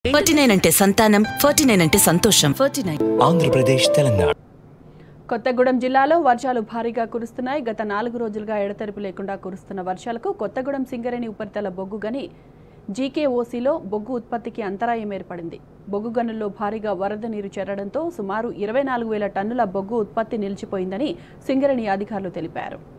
49 అంటే సంతానం, 49 అంటే సంతోషం. 49 ఆంధ్రప్రదేశ్, తెలంగాణ. కొత్తగూడెం జిల్లాలో వర్షాలు భారీగా కురుస్తున్నాయి. గత 4 రోజులుగా ఎడతెరిపి లేకుండా కురుస్తున్న వర్షాలకు కొత్తగూడెం సింగరేణి ఉపరితల బొగ్గు గని జీకేఓసీలో బొగ్గు ఉత్పత్తికి అంతరాయం ఏర్పడింది. బొగ్గు గనుల్లో భారీగా వరద నీరు చేరడంతో సుమారు 24,000 టన్నుల బొగ్గు ఉత్పత్తి నిలిచిపోయిందని సింగరేణి అధికారులు తెలిపారు.